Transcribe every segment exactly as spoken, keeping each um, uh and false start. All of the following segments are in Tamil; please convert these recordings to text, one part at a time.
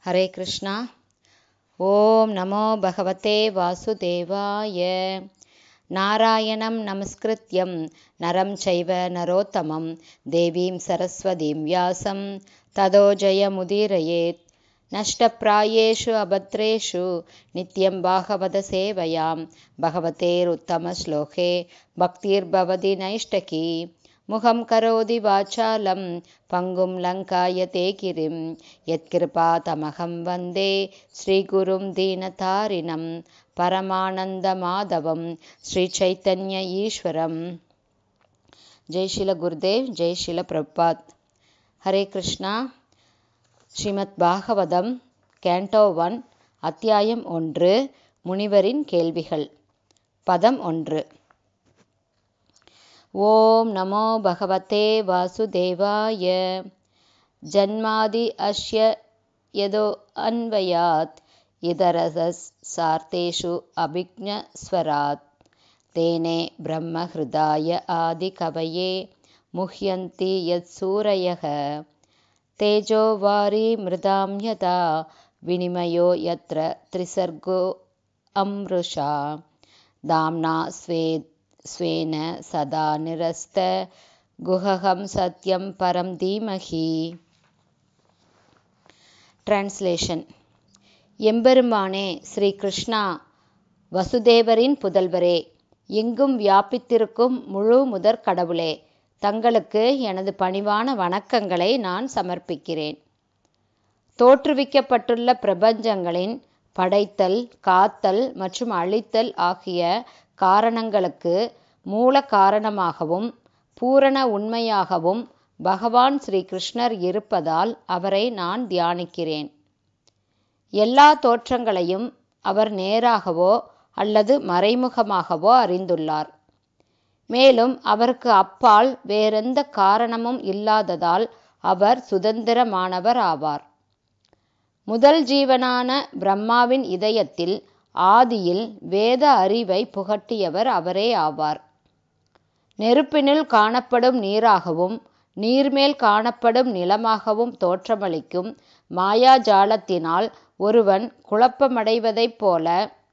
ஹரே கிருஷ்ணா. ஓம் நமோ பகவதே வாசுதேவாய. நாராயணம் நமஸ்கிருத்யம் நரம் சைவ நரோத்தமம் தேவீம் சரஸ்வதீம் வியாசம் ததோ ஜெயமுதீரயேத். நஷ்டப்ராயேஷு அபத்ரேஷு நித்யம் பாகவத சேவையாம் பகவதேர் உத்தம ஸ்லோகே பக்திர்பவதி நைஷ்டகி. முகம் கரோதி வாசாலம் பங்கும் லங்காயதே கிரிம் யத்கிருபா தமகம் வந்தே ஸ்ரீகுரும் தீனதாரிணம் பரமானந்த மாதவம் ஸ்ரீ சைத்தன்ய ஈஸ்வரம். ஜெய் ஸ்ரீல குருதேவ், ஜெய் ஸ்ரீல பிரபுபாத். ஹரே கிருஷ்ணா. ஸ்ரீமத் பாகவதம் கேண்டோ ஒன், அத்தியாயம் ஒன்று. முனிவரின் கேள்விகள். பதம் ஒன்று. ஓம் நமோ பகவதே வாசுதேவாய. ஜன்மாதி அஸ்ய யதோ அன்வயாத் இதரசஸ் சார்த்தேஷு அபிக்ஞஸ்வராத் தேனே பிரம்ம ஹிருதாய ஆதி கவயே முஹ்யந்தி யத் சூரயः தேஜோ வாரி மிருதாம் யதா வினிமயோ யத்ர த்ரிசர்கோ அம்ருஷா தாம்னா ஸ்வேத் ஸ்வேன சதா நிரஸ்த குஹகம் சத்யம் பரம் தீமஹி. டிரான்ஸ்லேஷன். எம்பெருமானே ஸ்ரீ கிருஷ்ணா, வசுதேவரின் புதல்வரே, எங்கும் வியாபித்திருக்கும் முழு முதற் கடவுளே, தங்களுக்கு எனது பணிவான வணக்கங்களை நான் சமர்ப்பிக்கிறேன். தோற்றுவிக்கப்பட்டுள்ள பிரபஞ்சங்களின் படைத்தல், காத்தல் மற்றும் அழித்தல் ஆகிய காரணங்களுக்கு மூல காரணமாகவும் பூரண உண்மையாகவும் பகவான் ஸ்ரீ கிருஷ்ணர் இருப்பதால் அவரை நான் தியானிக்கிறேன். எல்லா தோற்றங்களையும் அவர் நேராகவோ அல்லது மறைமுகமாகவோ அறிந்துள்ளார். மேலும் அவருக்கு அப்பால் வேறெந்த காரணமும் இல்லாததால் அவர் சுதந்திரமானவர் ஆவார். முதல் ஜீவனான பிரம்மாவின் இதயத்தில் ஆதியில் வேத அறிவை புகட்டியவர் அவரே ஆவார். நெருப்பினுள் காணப்படும் நீராகவும் நீர்மேல் காணப்படும் நிலமாகவும் தோற்றமளிக்கும் மாயாஜாலத்தினால் ஒருவன் குழப்பமடைவதைப் போல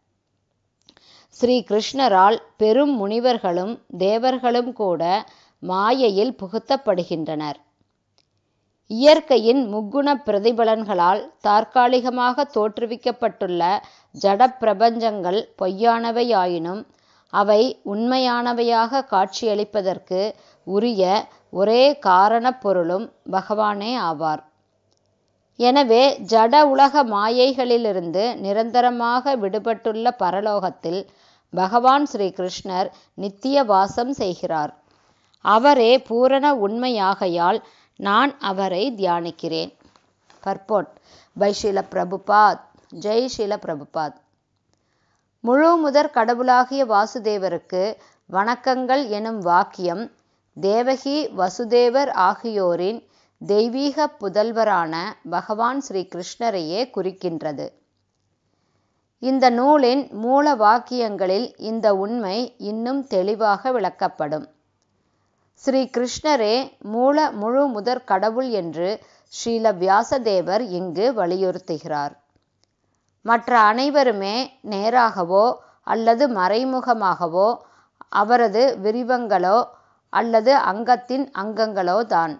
ஸ்ரீ கிருஷ்ணரால் பெரும் முனிவர்களும் தேவர்களும் கூட மாயையில் புகுத்தப்படுகின்றனர். இயற்கையின் முக்குண பிரதிபலன்களால் தற்காலிகமாக தோற்றுவிக்கப்பட்டுள்ள ஜட பிரபஞ்சங்கள் பொய்யானவையாயினும் அவை உண்மையானவையாக காட்சியளிப்பதற்கு உரிய ஒரே காரணப் பொருளும் பகவானே ஆவார். எனவே ஜட உலக மாயைகளிலிருந்து நிரந்தரமாக விடுபட்டுள்ள பரலோகத்தில் பகவான் ஸ்ரீ கிருஷ்ணர் நித்திய வாசம் செய்கிறார். அவரே பூரண உண்மையாகையால் நான் அவரை தியானிக்கிறேன். Purport by Srila Prabhupada. ஜெய் ஸ்ரீல பிரபுபாத். முழு முதற் கடவுளாகிய வாசுதேவருக்கு வணக்கங்கள் எனும் வாக்கியம் தேவகி வசுதேவர் ஆகியோரின் தெய்வீக புதல்வரான பகவான் ஸ்ரீ கிருஷ்ணரையே குறிக்கின்றது. இந்த நூலின் மூல வாக்கியங்களில் இந்த உண்மை இன்னும் தெளிவாக விளக்கப்படும். ஸ்ரீ கிருஷ்ணரே மூல முழு முதற் கடவுள் என்று ஸ்ரீல வியாசதேவர் இங்கு வலியுறுத்துகிறார். மற்ற அனைவருமே நேராகவோ அல்லது மறைமுகமாகவோ அவரது விரிவங்களோ அல்லது அங்கத்தின் அங்கங்களோ தான்.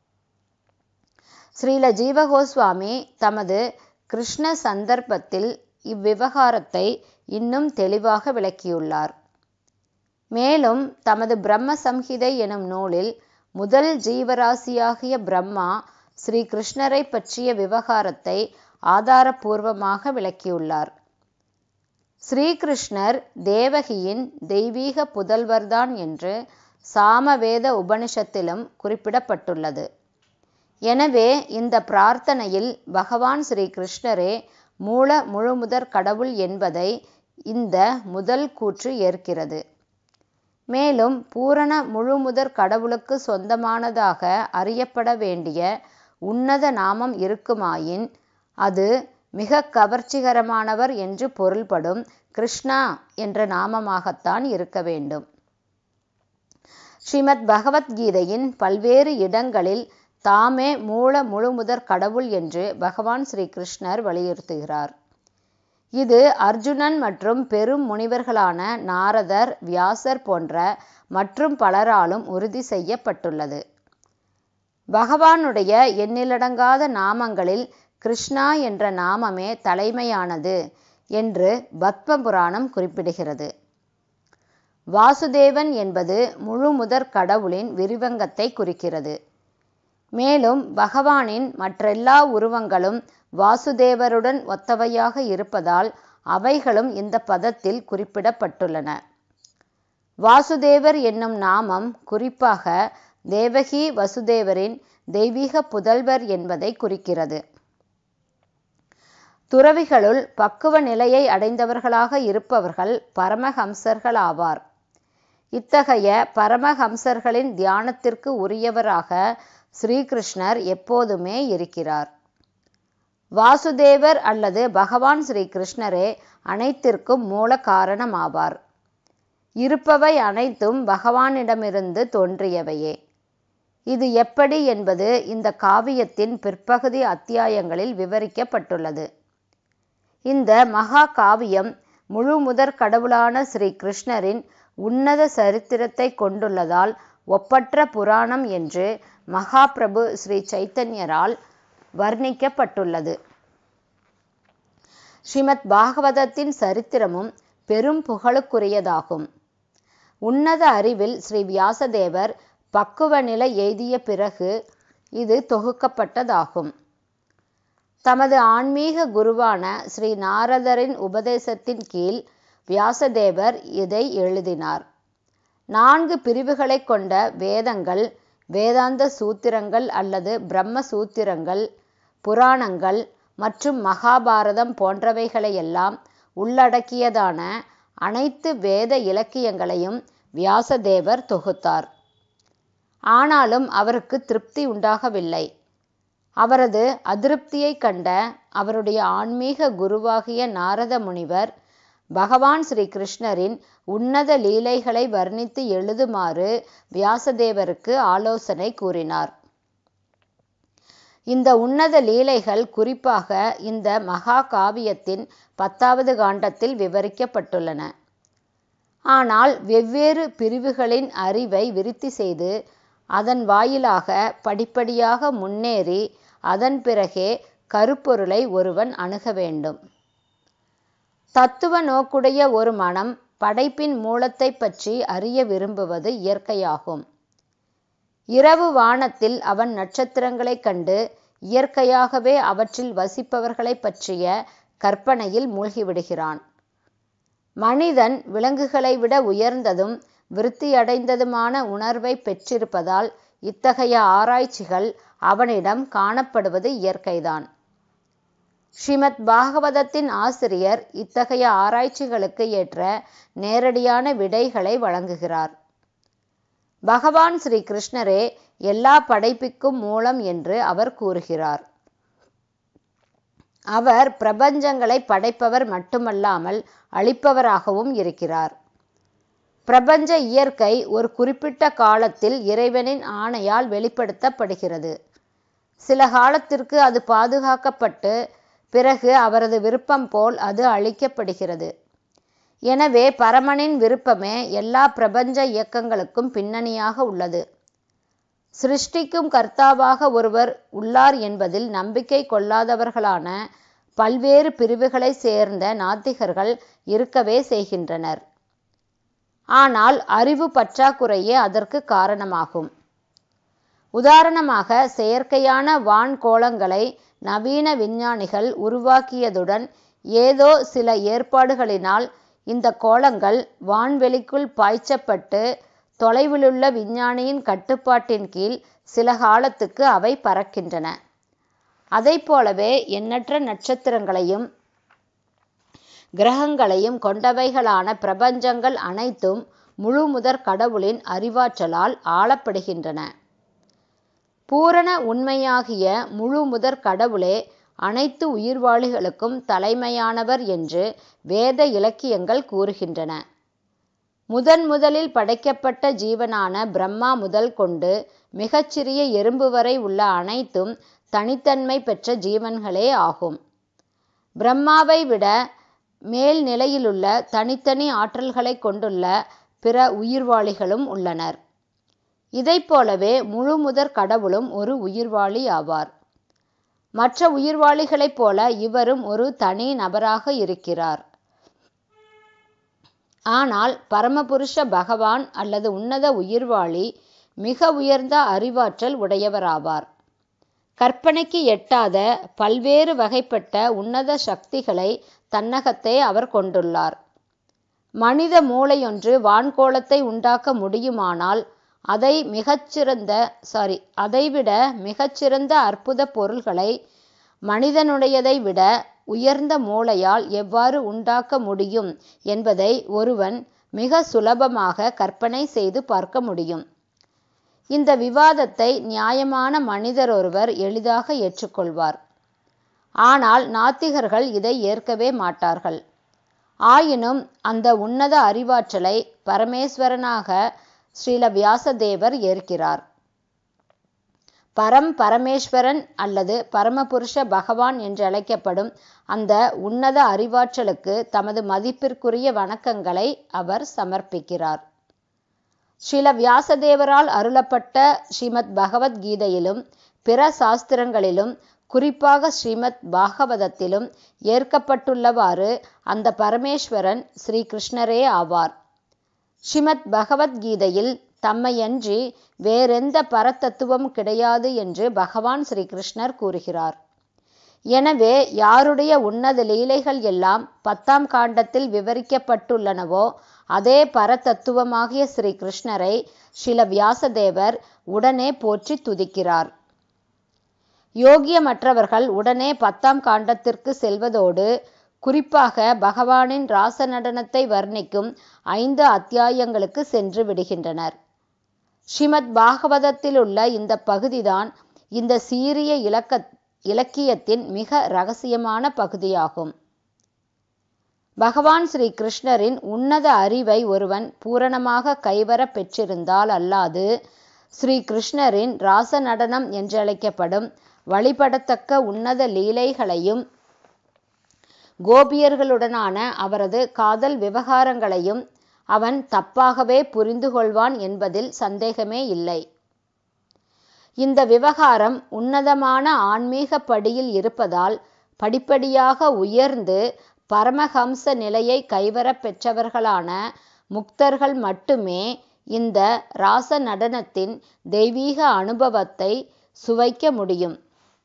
ஸ்ரீல ஜீவகோஸ்வாமி தமது கிருஷ்ண சந்தர்ப்பத்தில் இவ்விவகாரத்தை இன்னும் தெளிவாக விளக்கியுள்ளார். மேலும் தமது பிரம்ம சம்ஹிதை எனும் நூலில் முதல் ஜீவராசியாகிய பிரம்மா ஸ்ரீ கிருஷ்ணரை பற்றிய விவகாரத்தை ஆதாரபூர்வமாக விளக்கியுள்ளார். ஸ்ரீகிருஷ்ணர் தேவகியின் தெய்வீக புதல்வர்தான் என்று சாமவேத உபனிஷத்திலும் குறிப்பிடப்பட்டுள்ளது. எனவே இந்த பிரார்த்தனையில் பகவான் ஸ்ரீ கிருஷ்ணரே மூல முழுமுதற் கடவுள் என்பதை இந்த முதல் கூற்று ஏற்கிறது. மேலும் பூரண முழுமுதற் கடவுளுக்கு சொந்தமானதாக அறியப்பட வேண்டிய உன்னத நாமம் இருக்குமாயின் அது மிக கவர்ச்சிகரமானவர் என்று பொருள்படும் கிருஷ்ணா என்ற நாமமாகத்தான் இருக்க வேண்டும். ஸ்ரீமத் பகவத்கீதையின் பல்வேறு இடங்களில் தாமே மூல முழுமுதற் கடவுள் என்று பகவான் ஸ்ரீ கிருஷ்ணர் வலியுறுத்துகிறார். இது அர்ஜுனன் மற்றும் பெரும் முனிவர்களான நாரதர், வியாசர் போன்ற மற்றும் பலராலும் உறுதி செய்யப்பட்டுள்ளது. பகவானுடைய எண்ணிலடங்காத நாமங்களில் கிருஷ்ணா என்ற நாமமே தலைமையானது என்று பத்ம புராணம் குறிப்பிடுகிறது. வாசுதேவன் என்பது முழு முதற் கடவுளின் விரிவங்கத்தை குறிக்கிறது. மேலும் பகவானின் மற்றெல்லா உருவங்களும் வாசுதேவருடன் ஒத்தவையாக இருப்பதால் அவைகளும் இந்த பதத்தில் குறிப்பிடப்பட்டுள்ளன. வாசுதேவர் என்னும் நாமம் குறிப்பாக தேவகி வசுதேவரின் தெய்வீக புதல்வர் என்பதை குறிக்கிறது. துறவிகளுள் பக்குவ நிலையை அடைந்தவர்களாக இருப்பவர்கள் பரமஹம்சர்கள் ஆவார். இத்தகைய பரமஹம்சர்களின் தியானத்திற்கு உரியவராக ஸ்ரீகிருஷ்ணர் எப்போதுமே இருக்கிறார். வாசுதேவர் அல்லது பகவான் ஸ்ரீ கிருஷ்ணரே அனைத்திற்கும் மூல காரணமாவார். இருப்பவை அனைத்தும் பகவானிடமிருந்து தோன்றியவையே. இது எப்படி என்பது இந்த காவியத்தின் பிற்பகுதி அத்தியாயங்களில் விவரிக்கப்பட்டுள்ளது. இந்த மகா காவியம் முழு முதற் கடவுளான ஸ்ரீ கிருஷ்ணரின் உன்னத சரித்திரத்தை கொண்டுள்ளதால் ஒப்பற்ற புராணம் என்று மகாபிரபு ஸ்ரீ சைத்தன்யரால் வர்ணிக்கப்பட்டுள்ளது. ஸ்ரீமத் பாகவதத்தின் சரித்திரமும் பெரும் புகழுக்குரியதாகும். உன்னத அறிவில் ஸ்ரீ வியாசதேவர் பக்குவ நிலை எய்திய பிறகு இது தொகுக்கப்பட்டதாகும். தமது ஆன்மீக குருவான ஸ்ரீ நாரதரின் உபதேசத்தின் கீழ் வியாசதேவர் இதை எழுதினார். நான்கு பிரிவுகளை கொண்ட வேதங்கள், வேதாந்த சூத்திரங்கள் அல்லது பிரம்ம சூத்திரங்கள், புராணங்கள் மற்றும் மகாபாரதம் போன்றவைகளையெல்லாம் உள்ளடக்கியதான அனைத்து வேத இலக்கியங்களையும் வியாசதேவர் தொகுத்தார். ஆனாலும் அவருக்கு திருப்தி உண்டாகவில்லை. அவரது அதிருப்தியை கண்ட அவருடைய ஆன்மீக குருவாகிய நாரத முனிவர் பகவான் ஸ்ரீ கிருஷ்ணரின் உன்னத லீலைகளை வர்ணித்து எழுதுமாறு வியாசதேவருக்கு ஆலோசனை கூறினார். இந்த உன்னத லீலைகள் குறிப்பாக இந்த மகா காவியத்தின் பத்தாவது காண்டத்தில் விவரிக்கப்பட்டுள்ளன. ஆனால் வெவ்வேறு பிரிவுகளின் அறிவை விருத்தி செய்து அதன் வாயிலாக படிப்படியாக முன்னேறி அதன் பிறகே கருப்பொருளை ஒருவன் அணுக வேண்டும். தத்துவ நோக்குடைய ஒரு மனம் படைப்பின் மூலத்தை பற்றி அறிய விரும்புவது இயற்கையாகும். இரவு வானத்தில் அவன் நட்சத்திரங்களைக் கண்டு இயற்கையாகவே அவற்றில் வசிப்பவர்களை பற்றிய கற்பனையில் மூழ்கிவிடுகிறான். மனிதன் விலங்குகளை விட உயர்ந்ததும் விருத்தியடைந்ததுமான உணர்வை பெற்றிருப்பதால் இத்தகைய ஆராய்ச்சிகள் அவனிடம் காணப்படுவது இயற்கைதான். ஸ்ரீமத் பாகவதத்தின் ஆசிரியர் இத்தகைய ஆராய்ச்சிகளுக்கு ஏற்ற நேரடியான விடைகளை வழங்குகிறார். பகவான் ஸ்ரீ கிருஷ்ணரே எல்லா படைப்பிற்கும் மூலம் என்று அவர் கூறுகிறார். அவர் பிரபஞ்சங்களை படைப்பவர் மட்டுமல்லாமல் அழிப்பவராகவும் இருக்கிறார். பிரபஞ்ச இயற்கை ஒரு குறிப்பிட்ட காலத்தில் இறைவனின் ஆணையால் வெளிப்படுத்தப்படுகிறது. சில காலத்திற்கு அது பாதுகாக்கப்பட்டு பிறகு அவரது விருப்பம் போல் அது அழிக்கப்படுகிறது. எனவே பரமனின் விருப்பமே எல்லா பிரபஞ்ச இயக்கங்களுக்கும் பின்னணியாக உள்ளது. சிருஷ்டிக்கும் கர்த்தாவாக ஒருவர் உள்ளார் என்பதில் நம்பிக்கை கொள்ளாதவர்களான பல்வேறு பிரிவுகளை சேர்ந்த நாத்திகர்கள் இருக்கவே செய்கின்றனர். ஆனால் அறிவு பற்றாக்குறையே அதற்கு காரணமாகும். உதாரணமாக, செயற்கையான வான்கோளங்களை நவீன விஞ்ஞானிகள் உருவாக்கியதுடன் ஏதோ சில ஏற்பாடுகளினால் இந்த கோளங்கள் வான்வெளிக்குள் பாய்ச்சப்பட்டு தொலைவிலுள்ள விஞ்ஞானியின் கட்டுப்பாட்டின் கீழ் சில காலத்துக்கு அவை பறக்கின்றன. அதை போலவே எண்ணற்ற நட்சத்திரங்களையும் கிரகங்களையும் கொண்டவைகளான பிரபஞ்சங்கள் அனைத்தும் முழு முதற் கடவுளின் அறிவாற்றலால் ஆளப்படுகின்றன. பூரண உண்மையாகிய முழு முதற் கடவுளே அனைத்து உயிர்வாழிகளுக்கும் தலைமையானவர் என்று வேத இலக்கியங்கள் கூறுகின்றன. முதன் முதலில் படைக்கப்பட்ட ஜீவனான பிரம்மா முதல் கொண்டு மிகச்சிறிய எறும்பு வரை உள்ள அனைத்தும் தனித்தன்மை பெற்ற ஜீவன்களே ஆகும். பிரம்மாவை விட மேல் நிலையிலுள்ள தனித்தனி ஆற்றல்களை கொண்டுள்ள பிற உயிர்வாளிகளும் உள்ளனர். இதைப் போலவே முழு முதற் கடவுளும் ஒரு உயிர்வாளி ஆவார். மற்ற உயிர்வாளிகளைப் போல இவரும் ஒரு தனி நபராக இருக்கிறார். ஆனால் பரமபுருஷ பகவான் அல்லது உன்னத உயிர்வாளி மிக உயர்ந்த அறிவாற்றல் உடையவராவார். கற்பனைக்கு எட்டாத பல்வேறு வகைப்பட்ட உன்னத சக்திகளை தன்னகத்தே அவர் கொண்டுள்ளார். மனித மூளையொன்று வான்கோளத்தை உண்டாக்க முடியுமானால் அதை மிகச்சிறந்த சாரி அதைவிட மிகச்சிறந்த அற்புத பொருள்களை மனிதனுடையதை விட உயர்ந்த மூளையால் எவ்வாறு உண்டாக்க முடியும் என்பதை ஒருவன் மிக சுலபமாக கற்பனை செய்து பார்க்க முடியும். இந்த விவாதத்தை நியாயமான மனிதர் ஒருவர் எளிதாக ஏற்றுக்கொள்வார். ஆனால் நாத்திகர்கள் இதை ஏற்கவே மாட்டார்கள். ஆயினும் அந்த உன்னத அறிவாற்றலை பரமேஸ்வரனாக ஸ்ரீல வியாசதேவர் ஏற்கிறார். பரம் பரமேஸ்வரன் அல்லது பரமபுருஷ பகவான் என்றழைக்கப்படும் அந்த உன்னத அறிவாற்றலுக்கு தமது மதிப்பிற்குரிய வணக்கங்களை அவர் சமர்ப்பிக்கிறார். ஸ்ரீல வியாசதேவரால் அருளப்பட்ட ஸ்ரீமத் பகவத்கீதையிலும் பிற சாஸ்திரங்களிலும் குறிப்பாக ஸ்ரீமத் பாகவதத்திலும் ஏற்கப்பட்டுள்ளவாறு அந்த பரமேஸ்வரன் ஸ்ரீ கிருஷ்ணரே ஆவார். ஸ்ரீமத் பகவத்கீதையில் தம்மையன்றி வேறெந்த பரதத்துவம் கிடையாது என்று பகவான் ஸ்ரீ கிருஷ்ணர் கூறுகிறார். எனவே யாருடைய உன்னத லீலைகள் எல்லாம் பத்தாம் காண்டத்தில் விவரிக்கப்பட்டுள்ளனவோ அதே பரதத்துவமாகிய ஸ்ரீ கிருஷ்ணரை ஸ்ரீல வியாசதேவர் உடனே போற்றி துதிக்கிறார். யோகியமற்றவர்கள் உடனே பத்தாம் காண்டத்திற்கு செல்வதோடு குறிப்பாக பகவானின் ராச நடனத்தை வர்ணிக்கும் ஐந்து அத்தியாயங்களுக்கு சென்று விடுகின்றனர். ஸ்ரீமத் பாகவதத்திலுள்ள இந்த பகுதிதான் இந்த சீரிய இலக்க இலக்கியத்தின் மிக இரகசியமான பகுதியாகும். பகவான் ஸ்ரீ கிருஷ்ணரின் உன்னத அறிவை ஒருவன் பூரணமாக கைவர பெற்றிருந்தால் அல்லாது ஸ்ரீ கிருஷ்ணரின் ராச நடனம் என்றழைக்கப்படும் வழிபடத்தக்க உன்னத லீலைகளையும் கோபியர்களுடனான அவரது காதல் விவகாரங்களையும் அவன் தப்பாகவே புரிந்து கொள்வான் என்பதில் சந்தேகமே இல்லை. இந்த விவகாரம் உன்னதமான ஆன்மீக படியில் இருப்பதால் படிப்படியாக உயர்ந்து பரமஹம்ச நிலையை கைவர பெற்றவர்களான முக்தர்கள் மட்டுமே இந்த ராச நடனத்தின் தெய்வீக அனுபவத்தை சுவைக்க முடியும்.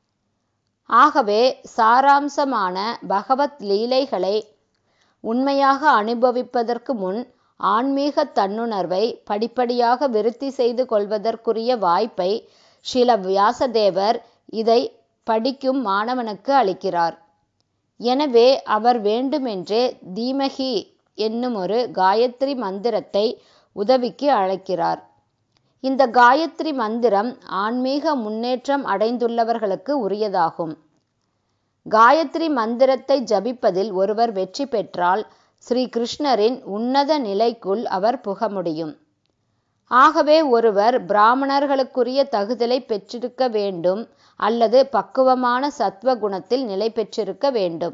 ஆகவே சாராம்சமான பகவத் லீலைகளை உண்மையாக அனுபவிப்பதற்கு முன் ஆன்மீக தன்னுணர்வை படிப்படியாக விருத்தி செய்து கொள்வதற்குரிய வாய்ப்பை ஸ்ரீல வியாசதேவர் இதை படிக்கும் மாணவனுக்கு அளிக்கிறார். எனவே அவர் வேண்டுமென்றே தீமகி என்னும் ஒரு காயத்ரி மந்திரத்தை உதவிக்கு அழைக்கிறார். இந்த காயத்ரி மந்திரம் ஆன்மீக முன்னேற்றம் அடைந்துள்ளவர்களுக்கு உரியதாகும். காயத்ரி மந்திரத்தை ஜபிப்பதில் ஒருவர் வெற்றி பெற்றால் ஸ்ரீ கிருஷ்ணரின் உன்னத நிலைக்குள் அவர் புக முடியும். ஆகவே ஒருவர் பிராமணர்களுக்குரிய தகுதலை பெற்றிருக்க வேண்டும் அல்லது பக்குவமான சத்வ குணத்தில் நிலை பெற்றிருக்க வேண்டும்.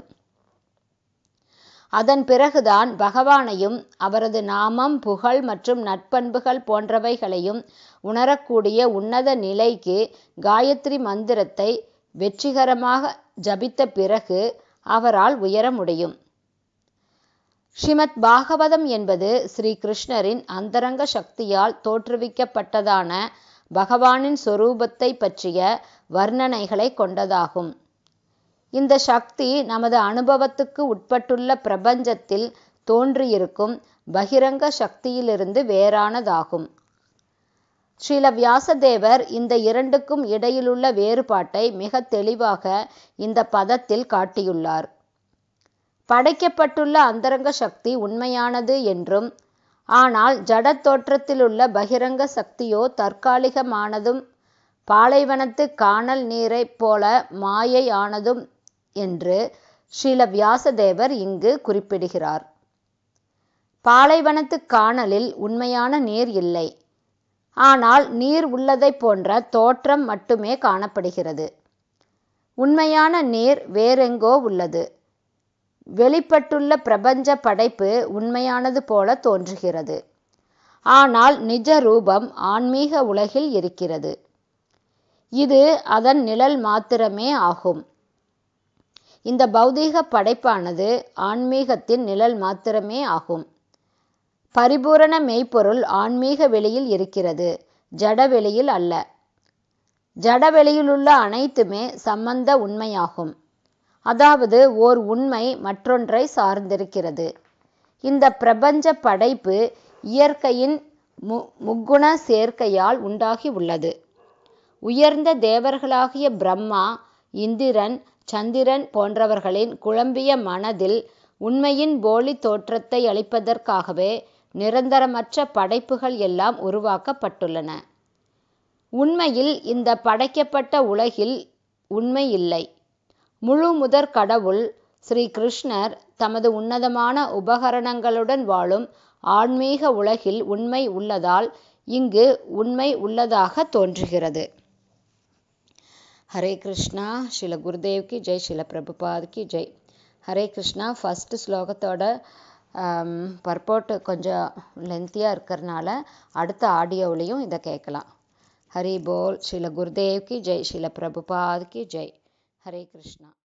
அதன் பிறகுதான் பகவானையும் அவரது நாமம் புகழ் மற்றும் நற்பண்புகள் போன்றவைகளையும் உணரக்கூடிய உன்னத நிலைக்கு காயத்ரி மந்திரத்தை வெற்றிகரமாக ஜபித்த பிறகு அவரால் உயர முடியும். ஸ்ரீமத் பாகவதம் என்பது ஸ்ரீ கிருஷ்ணரின் அந்தரங்க சக்தியால் தோற்றுவிக்கப்பட்டதான பகவானின் சொரூபத்தை பற்றிய வர்ணனைகளை கொண்டதாகும். இந்த சக்தி நமது அனுபவத்துக்கு உட்பட்டுள்ள பிரபஞ்சத்தில் தோன்றியிருக்கும் பகிரங்க சக்தியிலிருந்து வேறானதாகும். ஸ்ரீல வியாசதேவர் இந்த இரண்டுக்கும் இடையிலுள்ள வேறுபாட்டை மிக தெளிவாக இந்த பதத்தில் காட்டியுள்ளார். படைக்கப்பட்டுள்ள அந்தரங்க சக்தி உண்மையானது என்றும், ஆனால் ஜட தோற்றத்திலுள்ள பகிரங்க சக்தியோ தற்காலிகமானதும் பாலைவனத்து காணல் நீரைப் போல மாயை ஆனதும் என்று ஸ்ரீல வியாசதேவர் இங்கு குறிப்பிடுகிறார். பாலைவனத்து கானலில் உண்மையான நீர் இல்லை. ஆனால் நீர் உள்ளதைப் போன்ற தோற்றம் மட்டுமே காணப்படுகிறது. உண்மையான நீர் வேறெங்கோ உள்ளது. வெளிப்பட்டுள்ள பிரபஞ்ச படைப்பு உண்மையானது போல தோன்றுகிறது. ஆனால் நிஜ ரூபம் ஆன்மீக உலகில் இருக்கிறது. இது அதன் நிழல் மாத்திரமே ஆகும். இந்த பௌதீக படைப்பானது ஆன்மீகத்தின் நிழல் மாத்திரமே ஆகும். பரிபூரண மெய்ப்பொருள் ஆன்மீக வெளியில் இருக்கிறது, ஜட வெளியில் அல்ல. ஜட வெளியிலுள்ள அனைத்துமே சம்பந்த உண்மையாகும். அதாவது ஓர் உண்மை மற்றொன்றை சார்ந்திருக்கிறது. இந்த பிரபஞ்ச படைப்பு இயற்கையின் மு முக்குண சேர்க்கையால் உண்டாகி உள்ளது. உயர்ந்த தேவர்களாகிய பிரம்மா, இந்திரன், சந்திரன் போன்றவர்களின் குழம்பிய மனதில் உண்மையின் போலி தோற்றத்தை அளிப்பதற்காகவே நிரந்தரமற்ற படைப்புகள் எல்லாம் உருவாக்கப்பட்டுள்ளன. உண்மையில் இந்த படைக்கப்பட்ட உலகில் உண்மை இல்லை. முழு முதற் கடவுள் ஸ்ரீ கிருஷ்ணர் தமது உன்னதமான உபகரணங்களுடன் வாழும் ஆன்மீக உலகில் உண்மை உள்ளதால் இங்கு உண்மை உள்ளதாக தோன்றுகிறது. ஹரே கிருஷ்ணா. ஸ்ரீல குருதேவ்க்கு ஜெய், ஸ்ரீல பிரபுபாதுக்கு ஜெய். ஹரே கிருஷ்ணா. ஃபஸ்ட்டு ஸ்லோகத்தோட பர்போர்ட் கொஞ்சம் லென்த்தியாக இருக்கிறதுனால அடுத்த ஆடியோவிலையும் இதை கேட்கலாம். ஹரி போல். ஸ்ரீல குருதேவ்க்கு ஜெய், ஸ்ரீல பிரபுபாதுக்கு ஜெய். ஹரே கிருஷ்ணா.